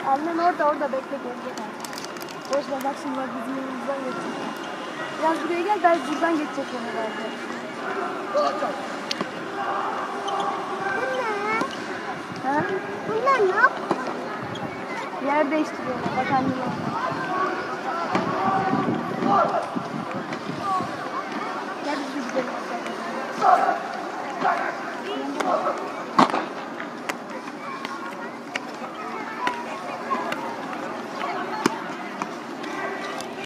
Annen orada bekle gelecek artık. Boş ver bak şimdi bak bizim yanımızdan geçecek. Biraz buraya gel ben buradan geçecek herhalde. Ha? Bunlar ne yapıyor? Yer değiştiriyorlar bak annem orada.